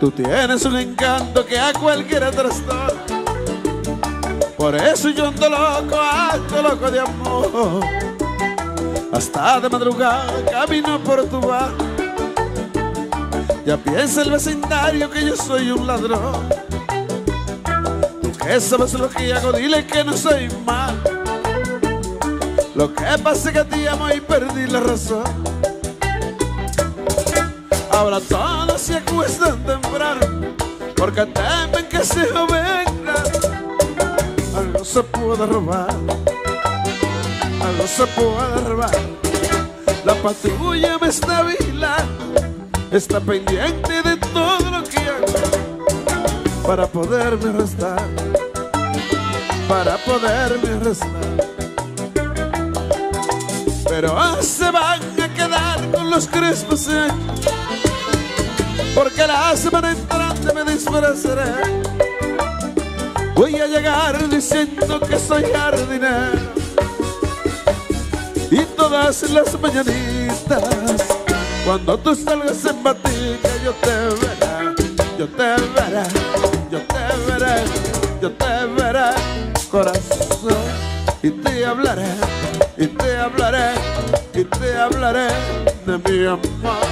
Tú tienes un encanto que a cualquiera trastorna. Por eso yo ando loco de amor. Hasta de madrugada camino por tu barrio. Ya piensa el vecindario que yo soy un ladrón. Tú que sabes lo que hago, dile que no soy mal. Lo que pasa es que te amo y perdí la razón. Ahora todos se acuestan temprano porque temen que se venga. Algo se puede robar, algo se puede robar. La patrulla me está vigilando, está pendiente de todo lo que hago para poderme arrestar, para poderme arrestar. Pero se van a quedar con los crespos hechos, porque la semana entrante me disfrazaré. Voy a llegar diciendo que soy jardinero y todas las mañanitas cuando tú salgas en batica yo te veré, yo te veré, yo te veré, yo te veré, corazón, y te hablaré, y te hablaré, y te hablaré de mi amor.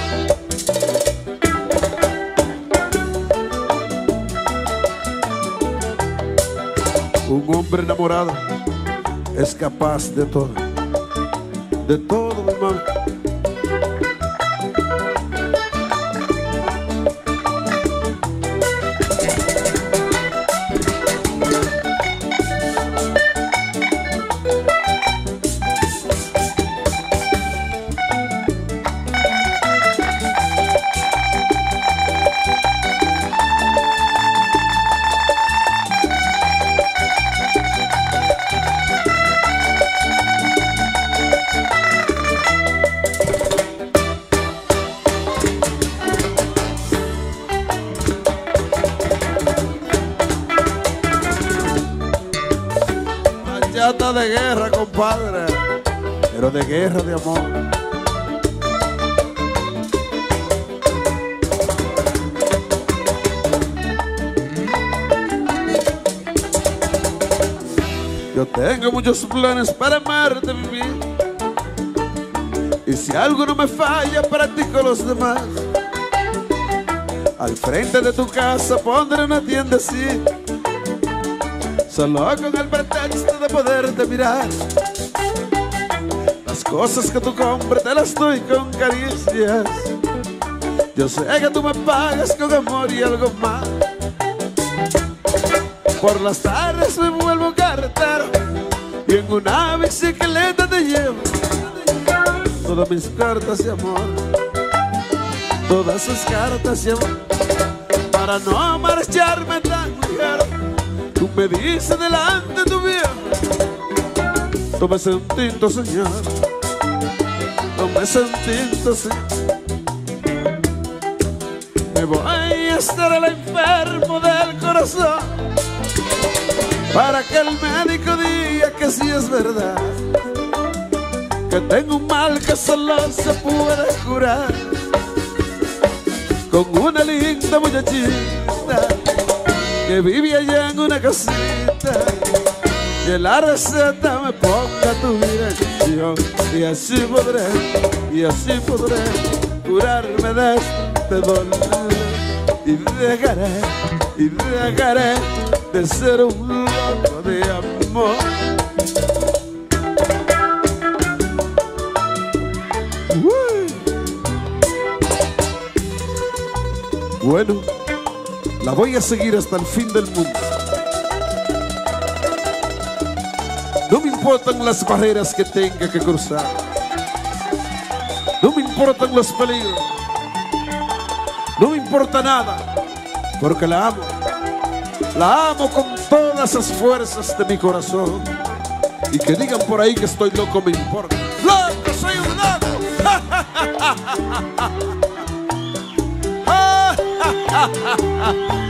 Un hombre enamorado es capaz de todo, mi mamá. De guerra, compadre, pero de guerra de amor. Yo tengo muchos planes para amarte, vivir, y si alguno me falla, practico los demás. Al frente de tu casa pondré una tienda así, solo con el pretexto de poderte mirar. Las cosas que tú compras te las doy con caricias. Yo sé que tú me pagas con amor y algo más. Por las tardes me vuelvo cartero y en una bicicleta te llevo todas mis cartas de amor, todas sus cartas de amor, para no marcharme tan ligero. Tú me dices delante tu viejo, tómese un tinto, señor, tómese un tinto, señor. Me voy a estar el enfermo del corazón para que el médico diga que sí es verdad, que tengo un mal que solo se puede curar con una linda muchachita que vive allá en una casita, que la receta me ponga tu dirección, y así podré curarme de este dolor, y dejaré de ser un loco de amor. Bueno, la voy a seguir hasta el fin del mundo. No me importan las barreras que tenga que cruzar, no me importan los peligros, no me importa nada, porque la amo con todas las fuerzas de mi corazón. Y que digan por ahí que estoy loco, me importa. ¡Loco, soy un loco!